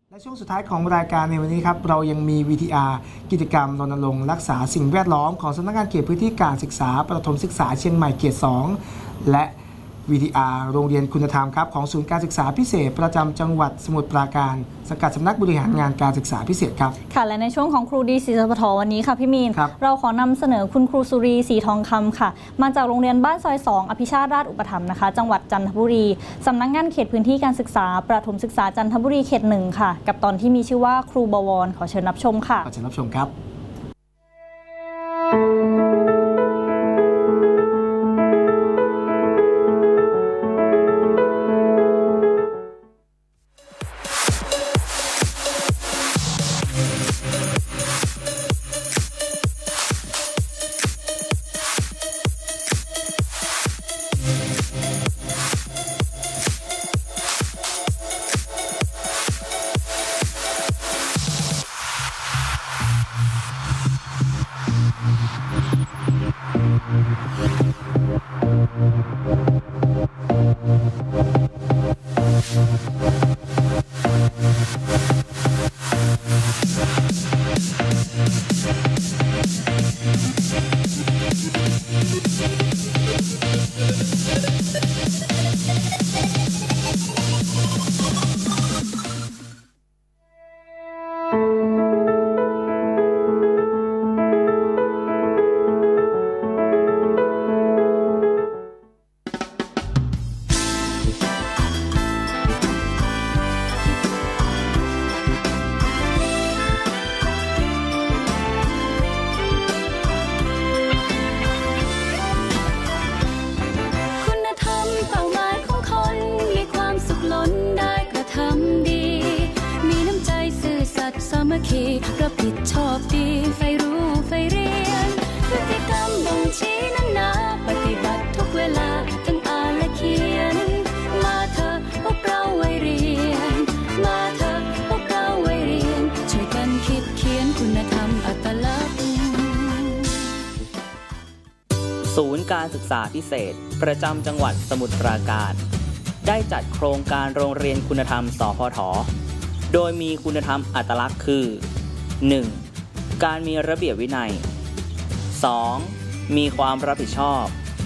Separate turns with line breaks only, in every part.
และช่วงสุดท้ายของรายการในวันนี้ครับเรายังมี VTR กิจกรรมรณรงค์รักษาสิ่งแวดล้อมของสำนักงานเขตพื้นที่การศึกษาประถมศึกษาเชียงใหม่เขต 2 และ VTR โรงเรียนคุณธรรมครับของศูนย์การศึกษาพิเศษประจำจังหวัดสมุทรปราการสังกัดสำนักบริหารงานการศึกษาพิเศษครับ
ค่ะและในช่วงของครูดีศรีสปทวันนี้ค่ะพี่มีนเราขอนำเสนอคุณครูสุรีศรีทองคำค่ะมาจากโรงเรียนบ้านซอย2อภิชาติราชอุปถัมภ์นะคะจังหวัดจันทบุรีสำนักงานเขตพื้นที่การศึกษาประถมศึกษาจันทบุรีเขต 1ค่ะกับตอนที่มีชื่อว่าครูบวรขอเชิญรับชมค่ะ
ขอเชิญรับชมครับ
รับผิดชอบดีใฝ่รู้ใฝ่เรียนพฤติกรรมบ่งชี้นั้นนะปฏิบัติทุกเวลาทั้งอ่านและเขียนมาเถอะพวกเราไว้เรียนมาเถอะพวกเราไว้เรียนช่วยกันคิดเขียนคุณธรรมอัตลักษณ์
ศูนย์การศึกษาพิเศษประจำจังหวัดสมุทรปราการได้จัดโครงการโรงเรียนคุณธรรมสพท.โดยมีคุณธรรมอัตลักษณ์คือ 1. การมีระเบียบวินัย 2. มีความรับผิดชอบ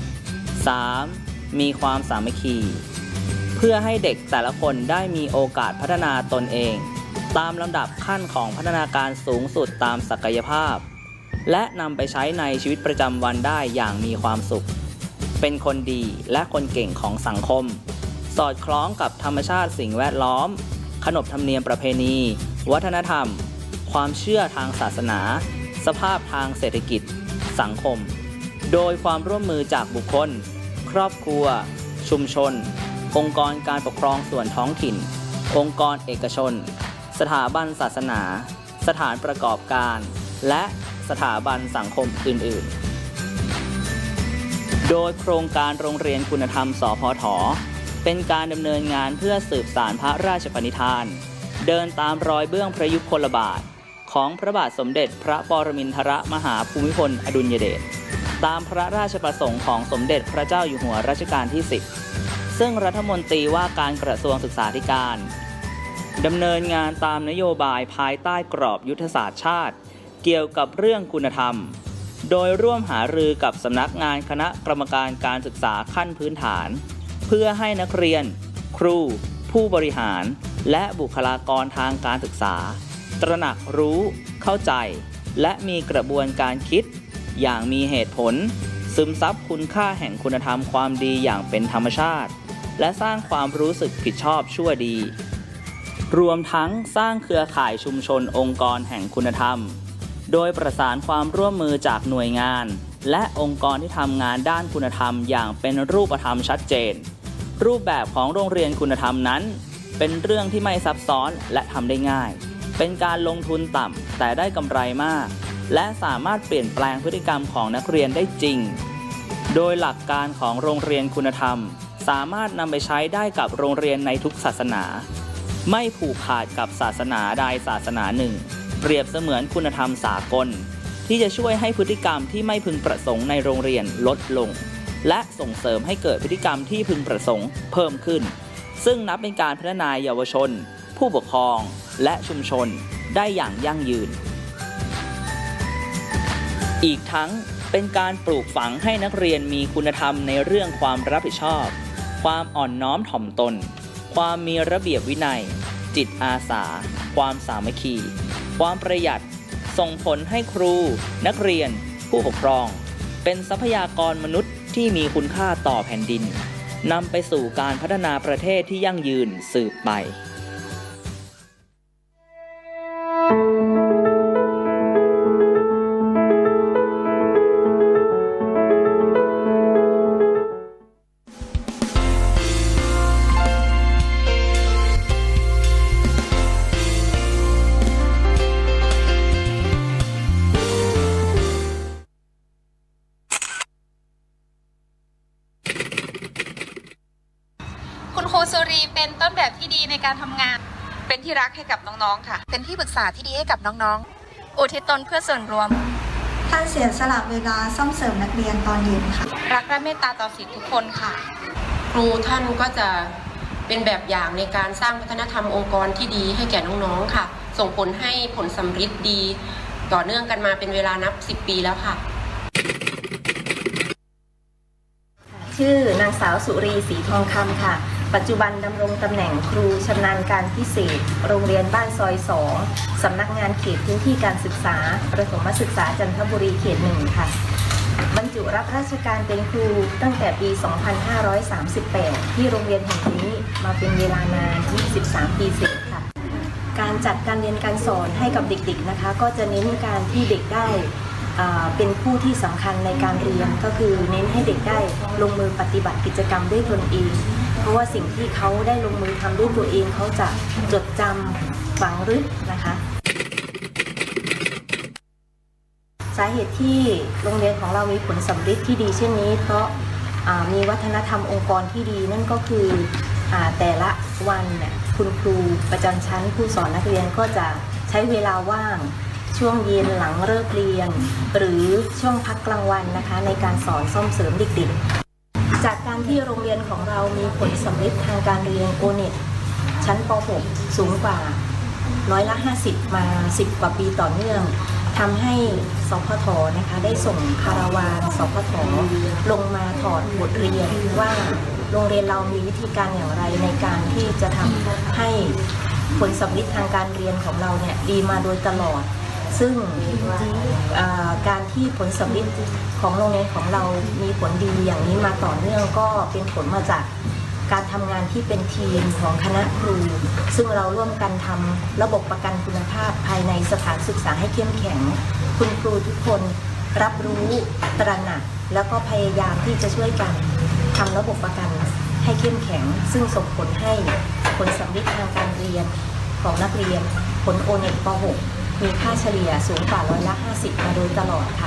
3. มีความสามัคคีเพื่อให้เด็กแต่ละคนได้มีโอกาสพัฒนาตนเองตามลำดับขั้นของพัฒนาการสูงสุดตามศักยภาพและนำไปใช้ในชีวิตประจำวันได้อย่างมีความสุขเป็นคนดีและคนเก่งของสังคมสอดคล้องกับธรรมชาติสิ่งแวดล้อมขนบธรรมเนียมประเพณีวัฒนธรรมความเชื่อทางศาสนาสภาพทางเศรษฐกิจสังคมโดยความร่วมมือจากบุคคลครอบครัวชุมชนองค์กรการปกครองส่วนท้องถิ่นองค์กรเอกชนสถาบันศาสนาสถานประกอบการและสถาบันสังคมอื่นๆโดยโครงการโรงเรียนคุณธรรมสพท.เป็นการดำเนินงานเพื่อสืบสานพระราชปณิธานเดินตามรอยเบื้องพระยุคลบาทของพระบาทสมเด็จพระปรมินทรมหาภูมิพลอดุลยเดชตามพระราชประสงค์ของสมเด็จพระเจ้าอยู่หัวรัชกาลที่ 10ซึ่งรัฐมนตรีว่าการกระทรวงศึกษาธิการดำเนินงานตามนโยบายภายใต้กรอบยุทธศาสตร์ชาติเกี่ยวกับเรื่องคุณธรรมโดยร่วมหารือกับสำนักงานคณะกรรมการการศึกษาขั้นพื้นฐานเพื่อให้นักเรียนครูผู้บริหารและบุคลากรทางการศึกษาตระหนักรู้เข้าใจและมีกระบวนการคิดอย่างมีเหตุผลซึมซับคุณค่าแห่งคุณธรรมความดีอย่างเป็นธรรมชาติและสร้างความรู้สึกผิดชอบชั่วดีรวมทั้งสร้างเครือข่ายชุมชนองค์กรแห่งคุณธรรมโดยประสานความร่วมมือจากหน่วยงานและองค์กรที่ทำงานด้านคุณธรรมอย่างเป็นรูปธรรมชัดเจนรูปแบบของโรงเรียนคุณธรรมนั้นเป็นเรื่องที่ไม่ซับซ้อนและทำได้ง่ายเป็นการลงทุนต่ำแต่ได้กำไรมากและสามารถเปลี่ยนแปลงพฤติกรรมของนักเรียนได้จริงโดยหลักการของโรงเรียนคุณธรรมสามารถนำไปใช้ได้กับโรงเรียนในทุกศาสนาไม่ผูกขาดกับศาสนาใดศาสนาหนึ่งเปรียบเสมือนคุณธรรมสากลที่จะช่วยให้พฤติกรรมที่ไม่พึงประสงค์ในโรงเรียนลดลงและส่งเสริมให้เกิดพฤติกรรมที่พึงประสงค์เพิ่มขึ้นซึ่งนับเป็นการพัฒนาเยาวชนผู้ปกครองและชุมชนได้อย่างยั่งยืนอีกทั้งเป็นการปลูกฝังให้นักเรียนมีคุณธรรมในเรื่องความรับผิดชอบความอ่อนน้อมถ่อมตนความมีระเบียบวินัยจิตอาสาความสามัคคีความประหยัดส่งผลให้ครูนักเรียนผู้ปกครองเป็นทรัพยากรมนุษย์ที่มีคุณค่าต่อแผ่นดินนำไปสู่การพัฒนาประเทศที่ยั่งยืนสืบไป
คุณครูสุรีเป็นต้นแบบที่ดีในการทำงานเป็นที่รักให้กับน้องๆค่ะเป็นที่ปรึกษาที่ดีให้กับน้องๆอุทิศตนเพื่อส่วนรวม
ท่านเสียสละเวลาซ่อมเสริมนักเรียนตอนเย็นค่ะ
รักและเมตตาต่อศิษย์ทุกคนค่ะ
ครูท่านก็จะเป็นแบบอย่างในการสร้างวัฒนธรรมองค์กรที่ดีให้แก่น้องๆค่ะส่งผลให้ผลสำฤทธิ์ดีต่อเนื่องกันมาเป็นเวลานับ10 ปีแล้วค่ะ
ชื่อนางสาวสุรีศรีทองคำค่ะปัจจุบันดำรงตำแหน่งครูชำนาญการพิเศษโรงเรียนบ้านซอย2สำนักงานเขตพื้นที่การศึกษาประถมศึกษาจันทบุรีเขต1ค่ะบรรจุรับราชการเป็นครูตั้งแต่ปี 2538 ที่โรงเรียนแห่งนี้มาเป็นเวลานาน 23 ปีเศษค่ะการจัดการเรียนการสอนให้กับเด็กๆนะคะก็จะเน้นการที่เด็กได้เป็นผู้ที่สำคัญในการเรียนก็คือเน้นให้เด็กได้ลงมือปฏิบัติกิจกรรมด้วยตนเองเพราะว่าสิ่งที่เขาได้ลงมือทำด้วยตัวเองเขาจะจดจำฝังลึกนะคะสาเหตุที่โรงเรียนของเรามีผลสำฤทธิ์ที่ดีเช่นนี้เพราะมีวัฒนธรรมองค์กรที่ดีนั่นก็คือแต่ละวันคุณครูประจำชั้นผู้สอนนักเรียนก็จะใช้เวลาว่างช่วงเย็นหลังเลิกเรียนหรือช่วงพักกลางวันนะคะในการสอนซ่อมเสริมเด็กๆจากการที่โรงเรียนของเรามีผลสำฤทธิ์ทางการเรียนโอเน็ตชั้นป .6 สูงกว่า50%มา10 กว่าปีต่อเนื่องทำให้สพท.นะคะได้ส่งคาราวานสพท.ลงมาถอดบทเรียนว่าโรงเรียนเรามีวิธีการอย่างไรในการที่จะทำให้ผลสำฤทธิ์ทางการเรียนของเราเนี่ยดีมาโดยตลอดซึ่งการที่ผลสำฤทธิ์ของโรงเรียนของเรามีผลดีอย่างนี้มาต่อเนื่องก็เป็นผลมาจากการทำงานที่เป็นทีมของคณะครูซึ่งเราร่วมกันทำระบบประกันคุณภาพภายในสถานศึกษาให้เข้มแข็งคุณครูทุกคนรับรู้ตระหนักแล้วก็พยายามที่จะช่วยกันทำระบบประกันให้เข้มแข็งซึ่งส่งผลให้ผลสำฤทธิ์ทางการเรียนของนักเรียนผลโอเน็ตป .6 มีค่าเฉลี่ยสูงกว่า50%มาโดยตลอดค่ะ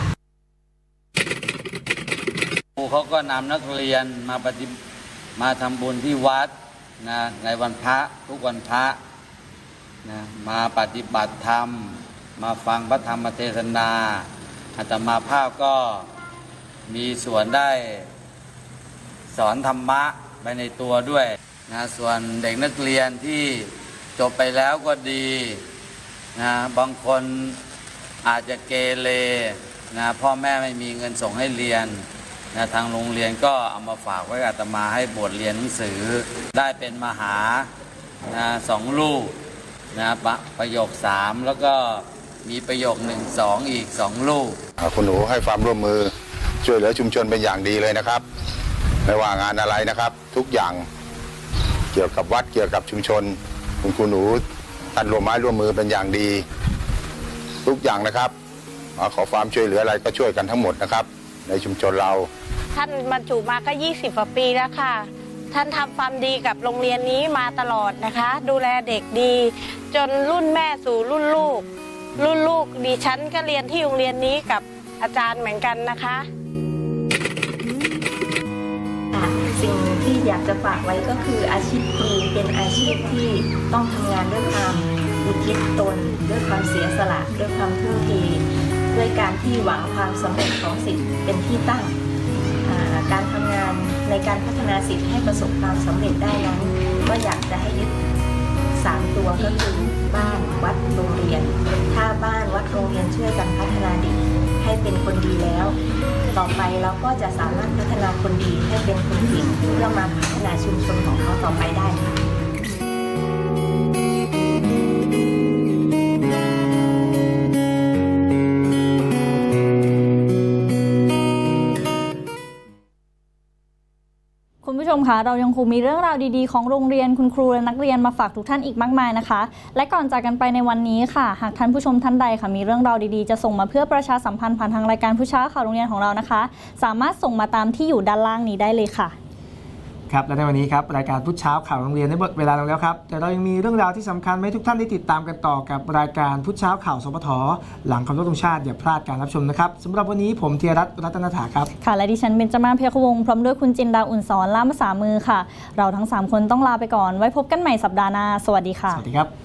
ครูเขาก็นำนักเรียนมาทำบุญที่วัดนะในวันพระทุกวันพระนะมาปฏิบัติธรรมมาฟังพระธรรมเทศนาอาตมาภาพก็มีส่วนได้สอนธรรมะไปในตัวด้วยนะส่วนเด็กนักเรียนที่จบไปแล้วก็ดีนะบางคนอาจจะเกเรนะพ่อแม่ไม่มีเงินส่งให้เรียนนะทางโรงเรียนก็เอามาฝากไว้อาตมาให้บทเรียนหนังสือได้เป็นมหานะ2 ลูกนะประโยค3แล้วก็มีประโยค1 2อีก2 ลูก
คุณหนูให้ความร่วมมือช่วยเหลือชุมชนเป็นอย่างดีเลยนะครับไม่ว่างานอะไรนะครับทุกอย่างเกี่ยวกับวัดเกี่ยวกับชุมชนคุณหนูท่านร่วมไม้ร่วมมือเป็นอย่างดีทุกอย่างนะครับขอความช่วยเหลืออะไรก็ช่วยกันทั้งหมดนะครับในชุมชนเรา
ท่านบรรจุมาก็20 กว่าปีแล้วค่ะท่านทำความดีกับโรงเรียนนี้มาตลอดนะคะดูแลเด็กดีจนรุ่นแม่สู่รุ่นลูกดิฉันก็เรียนที่โรงเรียนนี้กับอาจารย์เหมือนกันนะคะ
สิ่งที่อยากจะฝากไว้ก็คืออาชีพครูเป็นอาชีพที่ต้องทำงานด้วยความอุทิศตนด้วยความเสียสละด้วยความทุ่มเทด้วยการที่หวังความสำเร็จของศิษย์เป็นที่ตั้งการทำงานในการพัฒนาศิษย์ให้ประสบความสำเร็จได้นั้นก็อยากจะให้ยึด3 ตัวก็คือบ้านกันพัฒนาเด็กให้เป็นคนดีแล้ว ต่อไปเราก็จะสามารถพัฒนาคนดีให้เป็นคนเก่งเพื่อมาพัฒนาชุมชนของเขาต่อไปได้ค่ะ
คุณผู้ชมคะเรายังคงมีเรื่องราวดีๆของโรงเรียนคุณครูและนักเรียนมาฝากทุกท่านอีกมากมายนะคะและก่อนจากกันไปในวันนี้ค่ะหากท่านผู้ชมท่านใดค่ะมีเรื่องราวดีๆจะส่งมาเพื่อประชาสัมพันธ์ผ่านทางรายการผู้เช้าข่าวโรงเรียนของเรานะคะสามารถส่งมาตามที่อยู่ด้านล่างนี้ได้เลยค่ะ
ครับและในวันนี้ครับรายการพุธเช้าข่าวโรงเรียนได้หมดเวลาลงแล้วครับแต่เรายังมีเรื่องราวที่สำคัญให้ทุกท่านได้ติดตามกันต่อกับรายการพุธเช้าข่าวสพทหลังเคารพธงชาติอย่าพลาดการรับชมนะครับสำหรับวันนี้ผมธีรรัตน์รัตนถาครับ
ค่ะและดิฉันเบญจมาศ เพียรวงศ์พร้อมด้วยคุณจินดาอุ่นสอนล่ามภาษามือค่ะเราทั้ง3คนต้องลาไปก่อนไว้พบกันใหม่สัปดาห์หน้าสวัสดีค่ะ
สวัสดีครับ